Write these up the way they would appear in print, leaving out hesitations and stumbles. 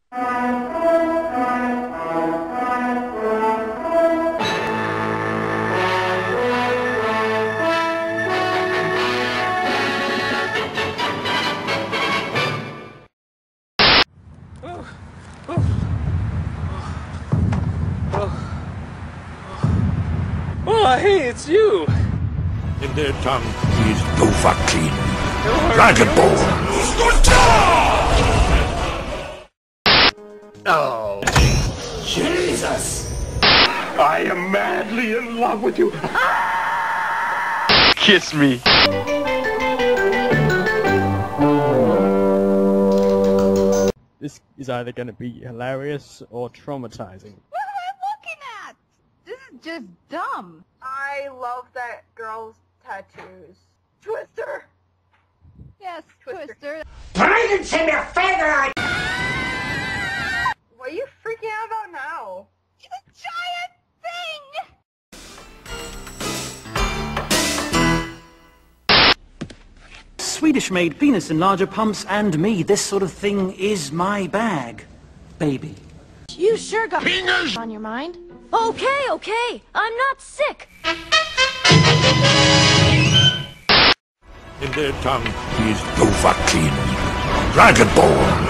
Oh, hey, it's you! In their tongue is Dovakin, Dragonborn. Oh, Jesus! I am madly in love with you. Kiss me. This is either going to be hilarious or traumatizing. What am I looking at? This is just dumb. I love that girl's tattoos. Twister! Yes, Twister. Brilliance in their feather! What are you freaking out about now? It's a giant thing! Swedish-made penis enlarger pumps and me. This sort of thing is my bag, baby. You sure got penis on your mind. Okay, I'm not sick. In their tongue is Dovakin, Dragonborn.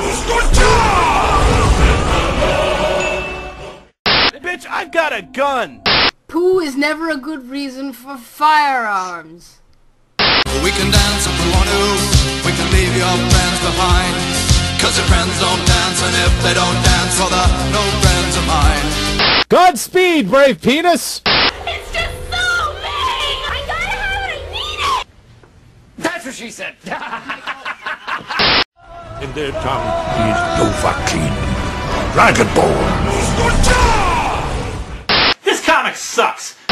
Bitch, I've got a gun! Poo is never a good reason for firearms. We can dance if we want to. We can leave your friends behind. Cause your friends don't dance, and if they don't dance, well, they're no friends of mine. Godspeed, brave penis! It's just so big! I gotta have it, I need it! That's what she said! In their tongue is Dovakin, Dragonborn. This comic sucks!